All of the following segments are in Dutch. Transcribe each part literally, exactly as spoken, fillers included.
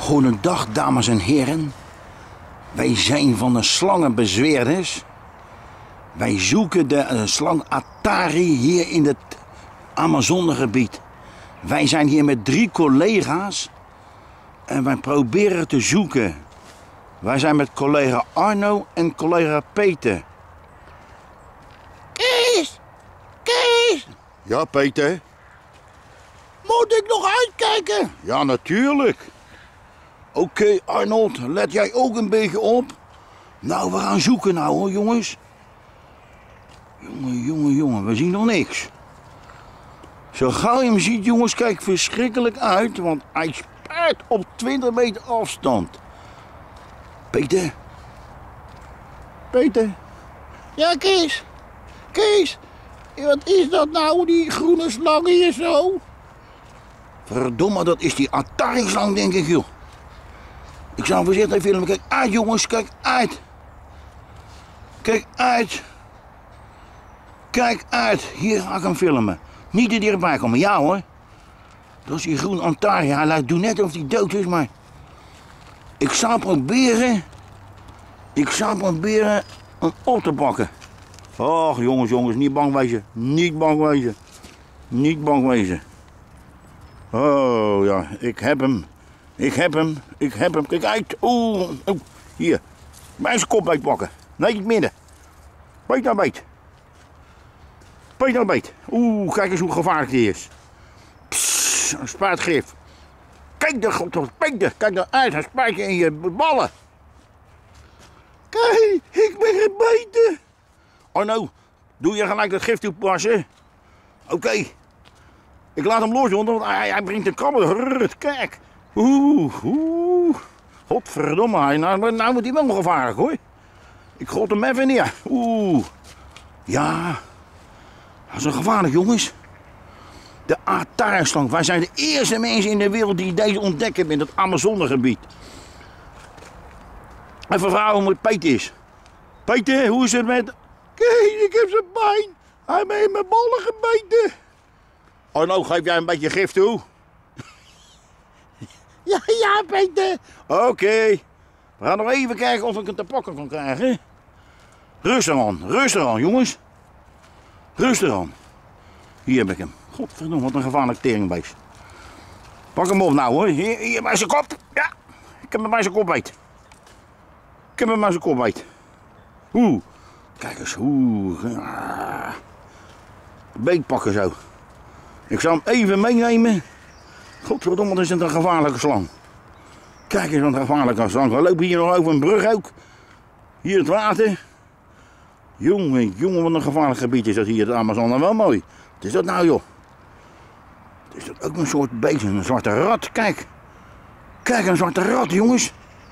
Goedendag, dames en heren. Wij zijn van de slangenbezweerders. Wij zoeken de uh, slang Atari hier in het Amazonegebied. Wij zijn hier met drie collega's en wij proberen te zoeken. Wij zijn met collega Arno en collega Peter. Kees! Kees! Ja, Peter? Moet ik nog uitkijken? Ja, natuurlijk. Oké, okay, Arnold, let jij ook een beetje op? Nou, we gaan zoeken nou hoor, jongens. Jongen, jongen, jongen, we zien nog niks. Zo gauw je hem ziet, jongens, kijk verschrikkelijk uit, want hij spuit op twintig meter afstand. Peter? Peter? Ja, Kees. Kees, wat is dat nou, die groene slang hier zo? Verdomme, dat is die Atari-slang, denk ik, joh. Ik zou voorzichtig filmen. Kijk uit, jongens, kijk uit. Kijk uit. Kijk uit. Hier ga ik hem filmen. Niet te dichtbij komen. Ja hoor. Dat is die groen Atari. Hij lijkt doen net of hij dood is, maar... Ik zou proberen... Ik zou proberen hem op te pakken. Och, jongens, jongens, niet bang wezen. Niet bang wezen. Niet bang wezen. Oh, ja, ik heb hem. Ik heb hem. Ik heb hem. Kijk uit. Oeh, oeh. Hier. Bij zijn kop beet pakken. Nee, het midden. Beet nou beet. Beet nou beet. Oeh, kijk eens hoe gevaarlijk die is. Psst, een spuitgif. Kijk er, god, Peter. Kijk er uit. Hij spuit je in je ballen. Kijk, ik ben gebeten. Oh nou, doe je gelijk dat gif toepassen. Oké. Okay. Ik laat hem los, want hij, hij brengt de krabben. Kijk. Oeh, oeh. Godverdomme, hij, nou, nou wordt hij wel gevaarlijk hoor. Ik god hem even neer. Oeh. Ja. Dat is een gevaarlijk, jongens. De Atari-slang. Wij zijn de eerste mensen in de wereld die deze ontdekken in het Amazonegebied. Even vragen hoe het Peter is. Peter, hoe is het met... Kijk, ik heb zijn pijn. Hij heeft me in mijn ballen gebeten. Oh, nou geef jij een beetje gif toe. Ja, ja, Peter. Oké. Okay. We gaan nog even kijken of ik het te pakken kan krijgen. Rustig aan, rustig aan, jongens. Rustig aan. Hier heb ik hem. Godverdomme, wat een gevaarlijk teringbeest. Pak hem op nou hoor. Hier, hier bij zijn kop. Ja, ik heb hem bij zijn kop beet. Ik heb hem bij zijn kop beet. Oeh. Kijk eens, oeh. Ah. Beet pakken zo. Ik zal hem even meenemen. Godverdomme, wat is het een gevaarlijke slang. Kijk eens wat een gevaarlijke slang. We lopen hier nog over een brug ook. Hier het water. Jongen, jongen, wat een gevaarlijk gebied is dat hier, het Amazone. Wel mooi. Wat is dat nou, joh? Is dat ook een soort beest, een zwarte rat? Kijk. Kijk, een zwarte rat, jongens.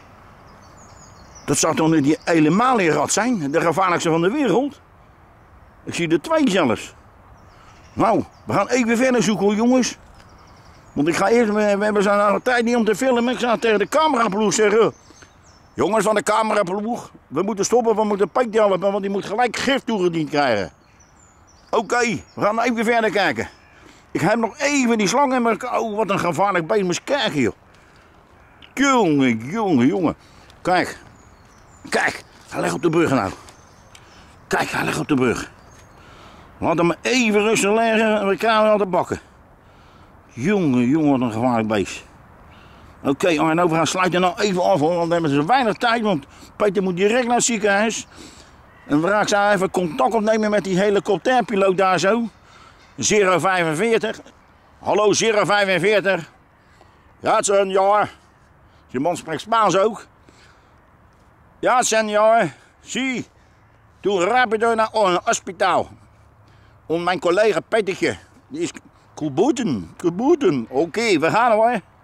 Dat zou toch die Eilemalia-rat zijn? De gevaarlijkste van de wereld? Ik zie er twee zelfs. Nou, we gaan even verder zoeken, jongens. Want ik ga eerst, we, we hebben zo'n tijd niet om te filmen. Ik ga tegen de cameraploeg zeggen. Jongens van de cameraploeg, we moeten stoppen, we moeten Peter helpen, want die moet gelijk gif toegediend krijgen. Oké, okay, we gaan even verder kijken. Ik heb nog even die slang in mijn... Oh, wat een gevaarlijk beest moest kijken, joh. Jongen, jongen, jongen. Kijk. Kijk, hij ligt op de brug nou. Kijk, hij ligt op de brug. Laat hem even rustig leggen en we gaan hem te bakken. Jongen, jongen, wat een gevaarlijk beest. Oké, okay, Arno, we gaan sluiten nou even af hoor, want we hebben zo weinig tijd, want Peter moet direct naar het ziekenhuis. En we gaan zo even contact opnemen met die helikopterpiloot daar zo. nul vijfenveertig. Hallo, nul vijfenveertig. Ja, senor. Je man spreekt Spaans ook. Ja, senor. Zie. Toen rapido naar een hospitaal. Om mijn collega Petertje. Die is geboeten. Geboeten. Oké, okay, we gaan hoor.